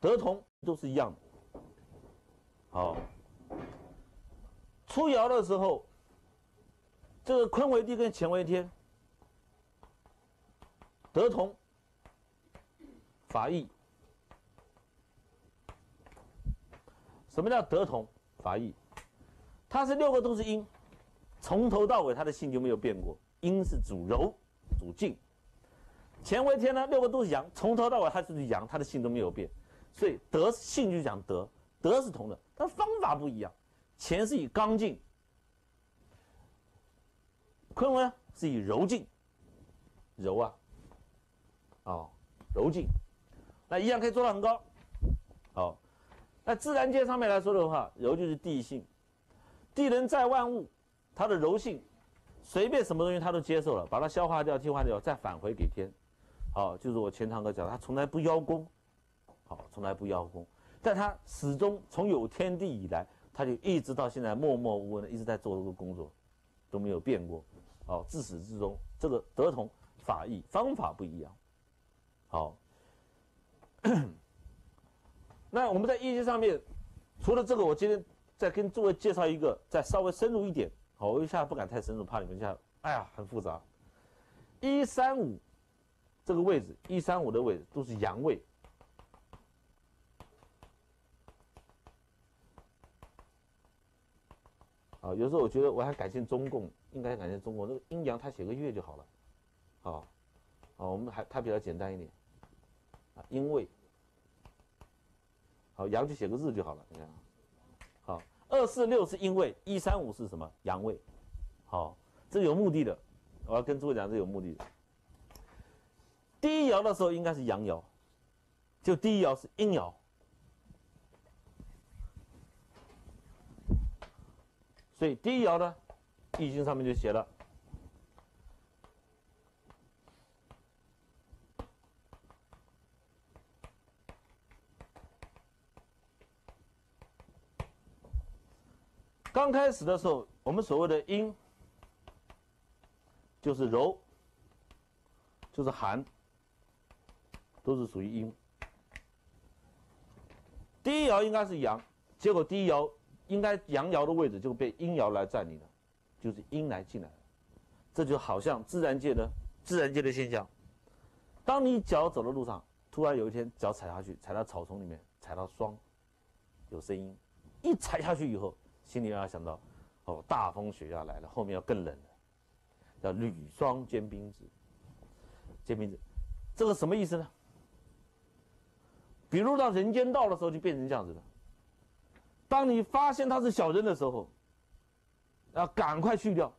德同都是一样的。好，出爻的时候，这个坤为地跟乾为天，德同，法异。什么叫德同法异？它是6个都是阴，从头到尾它的性就没有变过。阴是主柔，主静。乾为天呢，6个都是阳，从头到尾它就是阳，它的性都没有变。所以德性就讲德，德是同的，但方法不一样。乾是以刚劲，坤呢是以柔劲，柔啊，哦，柔劲，那一样可以做到很高。好，那自然界上面来说的话，柔就是地性，地能载万物，它的柔性，随便什么东西它都接受了，把它消化掉、替换掉，再返回给天。好，就是我前堂课讲，它从来不邀功，好，从来不邀功，但它始终从有天地以来，它就一直到现在默默无闻的一直在做这个工作，都没有变过。好，自始至终，这个德同法异，方法不一样。好。那我们在易经上面，除了这个，我今天再跟诸位介绍一个，再稍微深入一点。好，我一下不敢太深入，怕你们一下，哎呀，很复杂。135这个位置，135的位置都是阳位。啊，有时候我觉得我还感谢中共，应该感谢中共，那个阴阳他写个月就好了。好，我们它比较简单一点。啊，阴位。好，阳就写个日就好了。你看，好，246是阴位，135是什么？阳位。好，这有目的的，我要跟诸位讲，这有目的的。第一爻的时候应该是阳爻，就第一爻是阴爻，所以第一爻呢，易经上面就写了。刚开始的时候，我们所谓的阴，就是柔，就是寒，都是属于阴。第一爻应该是阳，结果第一爻应该阳爻的位置就被阴爻来占领了，就是阴来进来了。这就好像自然界的现象。当你脚走的路上，突然有一天脚踩下去，踩到草丛里面，踩到霜，有声音，一踩下去以后，心里要想到，哦，大风雪要来了，后面要更冷了，叫履霜坚冰子。坚冰子，这个什么意思呢？比如到人间道的时候就变成这样子了。当你发现他是小人的时候，要赶快去掉，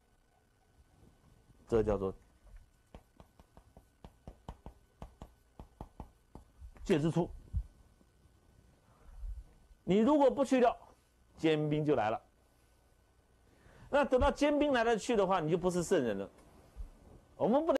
这叫做戒之初。你如果不去掉，坚冰就来了。那等到坚冰来了去的话，你就不是圣人了。我们不能